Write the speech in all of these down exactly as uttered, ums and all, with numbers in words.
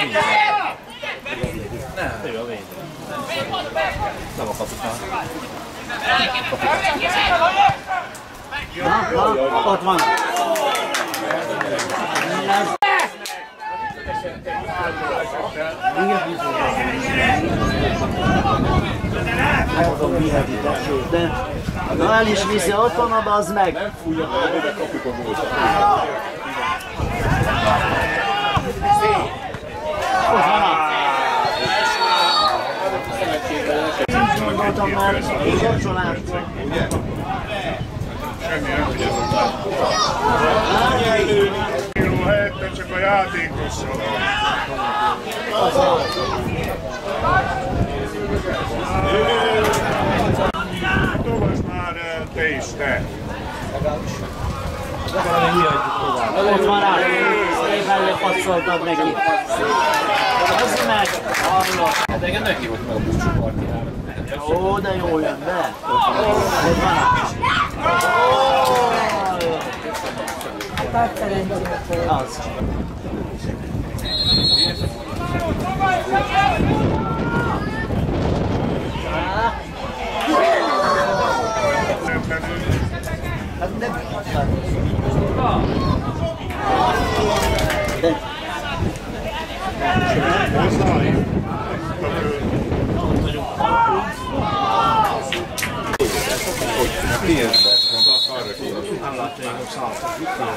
Nem, ő a védő. Nem a kapitán. Na, na, ott van. Megmondom, viheti tessék, de na el is viszi, ott van oda, az meg. Nem fújja, mert oda kapjuk a gólt. Ott van a... Úgy gondoltam, mert kapcsolás. Ugye? Semmi nem figyelünk. Jó helyette csak a játékos szól. Dobasd már te is, te! Ott van rá, szépen lepasszoltad neki. Az meg, hallott. Hát engem meghívott meg a búcsú partiára. Ó, de jól jön be. Ott van rá. Az. Hát nem. De. Nem látja, hogy szálltak.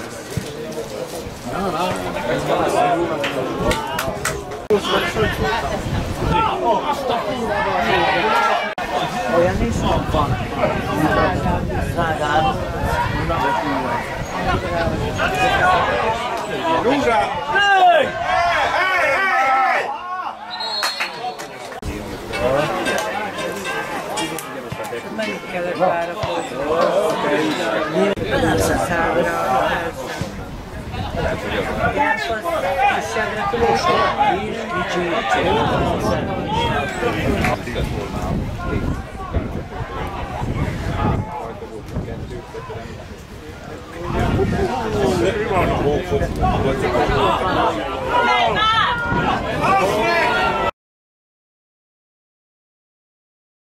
Olyan is van. Drágább. Rúzsát! Hey! Mennyit kellett várakozni? Persze számra. Jászol, kisságra különbség. Kicsi, Mi van?